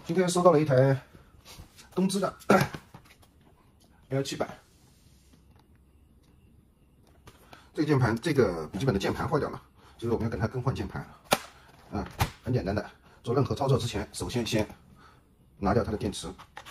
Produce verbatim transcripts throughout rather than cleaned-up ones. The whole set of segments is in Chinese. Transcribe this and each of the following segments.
今天收到了一台东芝的 L 七百，这个键盘，这个笔记本的键盘坏掉了，所以我们要给它更换键盘。啊，很简单的，做任何操作之前，首先先拿掉它的电池。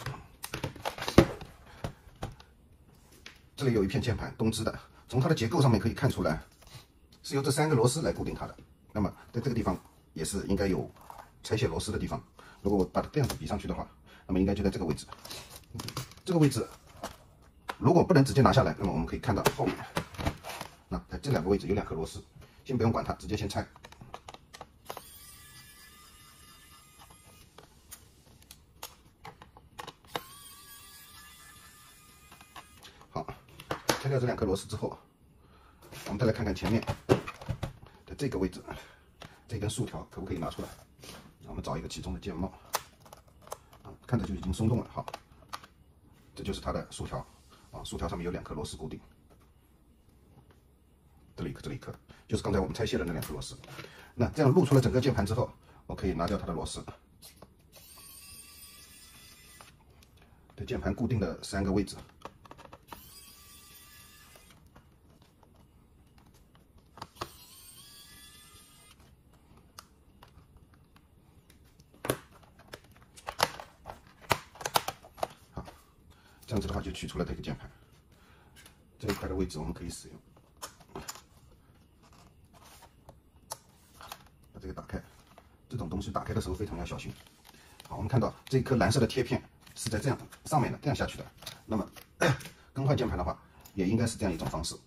这里有一片键盘，东芝的，从它的结构上面可以看出来，是由这三个螺丝来固定它的。那么在这个地方也是应该有拆卸螺丝的地方。如果我把它这样子比上去的话，那么应该就在这个位置。这个位置如果不能直接拿下来，那么我们可以看到后面，那在这两个位置有两颗螺丝，先不用管它，直接先拆。好，拆掉这两颗螺丝之后，我们再来看看前面的这个位置，这根竖条可不可以拿出来？我们找一个其中的键帽，啊，看着就已经松动了。好，这就是它的竖条，啊，竖条上面有两颗螺丝固定，这里一颗，这里一颗，就是刚才我们拆卸的那两颗螺丝。那这样露出了整个键盘之后，我可以拿掉它的螺丝，对键盘固定的三个位置。这样子的话就取出了这个键盘，这一块的位置我们可以使用。把这个打开，这种东西打开的时候非常要小心。好，我们看到这颗蓝色的贴片是在这样上面的，这样下去的。那么更换键盘的话，也应该是这样一种方式。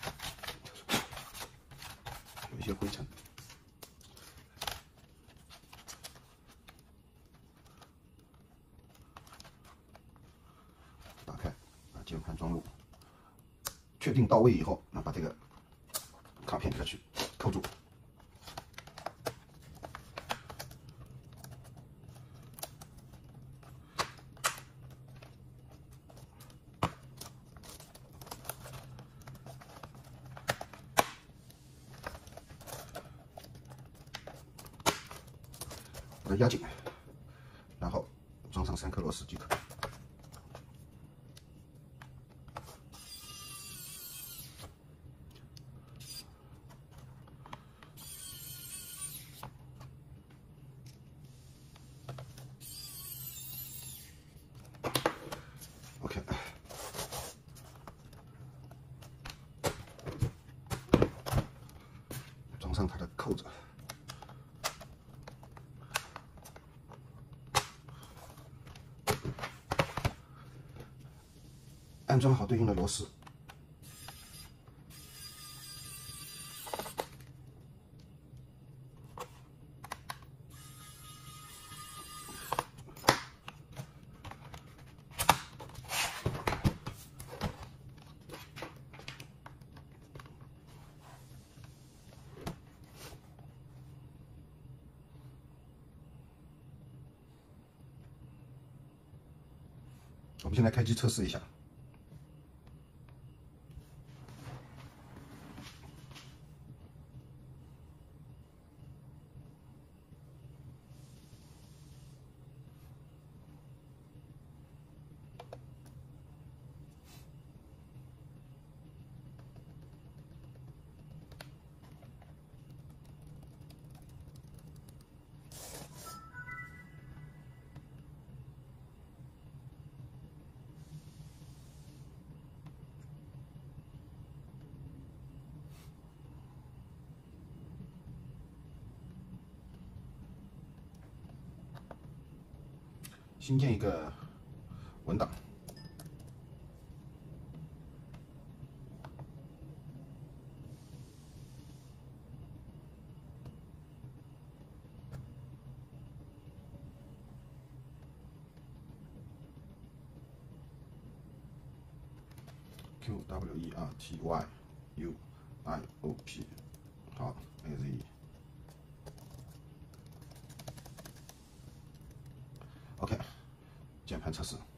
有一些灰尘。打开，把键盘装入，确定到位以后，那把这个卡片给它去扣住。把它压紧，然后装上三颗螺丝即可。OK， 装上它的扣子。安装好对应的螺丝。我们现在开机测试一下。新建一个文档，Q W E R T Y U I O P， 好 ，A Z。OK， 键盘测试。